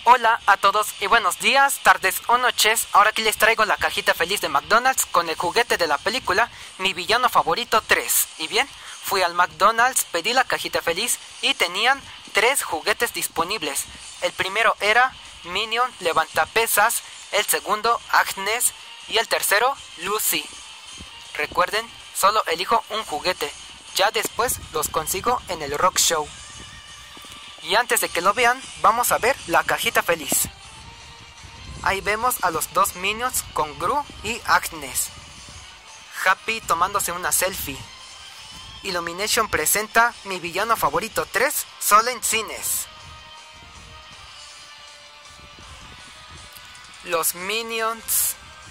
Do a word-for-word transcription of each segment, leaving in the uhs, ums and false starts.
Hola a todos y buenos días, tardes o noches. Ahora aquí les traigo la cajita feliz de McDonald's con el juguete de la película Mi Villano Favorito tres. Y bien, fui al McDonald's, pedí la cajita feliz y tenían tres juguetes disponibles. El primero era Minion Levantapesas, el segundo Agnes y el tercero Lucy. Recuerden, solo elijo un juguete, ya después los consigo en el Rock Show. Y antes de que lo vean, vamos a ver la cajita feliz. Ahí vemos a los dos Minions con Gru y Agnes. Happy tomándose una selfie. Illumination presenta Mi Villano Favorito tres solo en cines. Los Minions.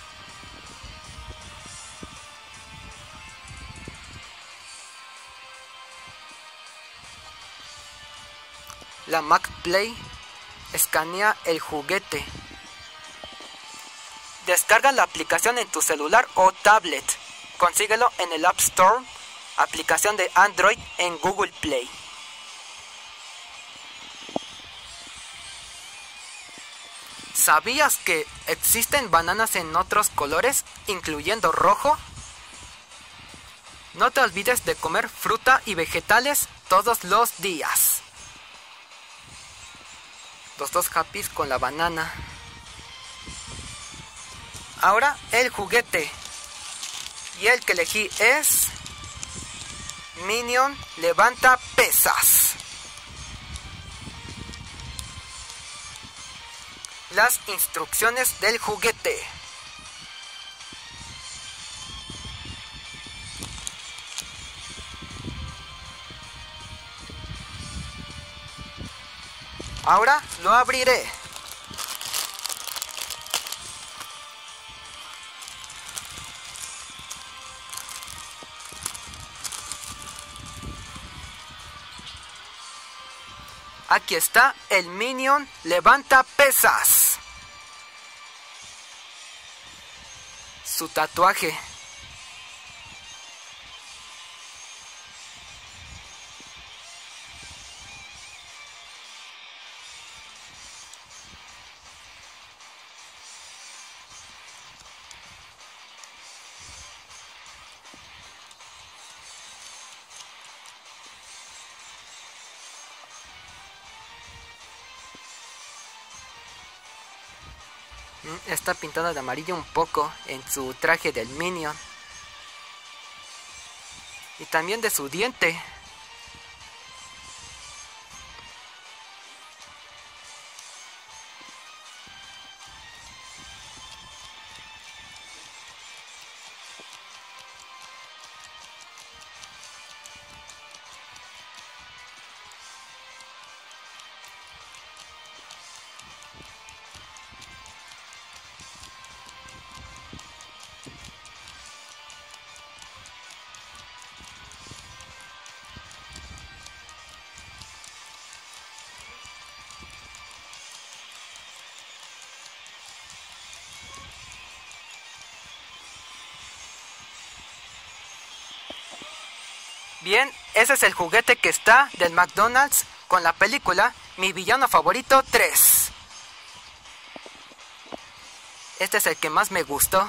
La McPlay escanea el juguete. Descarga la aplicación en tu celular o tablet. Consíguelo en el App Store, aplicación de Android en Google Play. ¿Sabías que existen bananas en otros colores, incluyendo rojo? No te olvides de comer fruta y vegetales todos los días. Los dos Happys con la banana. Ahora el juguete. Y el que elegí es Minion Levanta Pesas. Las instrucciones del juguete. Ahora lo abriré. Aquí está el Minion Levanta Pesas. Su tatuaje. Está pintada de amarillo un poco en su traje del Minion. Y también de su diente. Bien, ese es el juguete que está del McDonald's con la película Mi Villano Favorito tres. Este es el que más me gustó.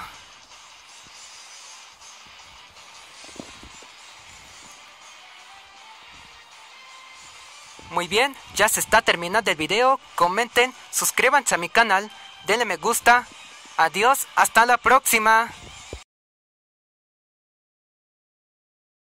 Muy bien, ya se está terminando el video. Comenten, suscríbanse a mi canal, denle me gusta. Adiós, hasta la próxima.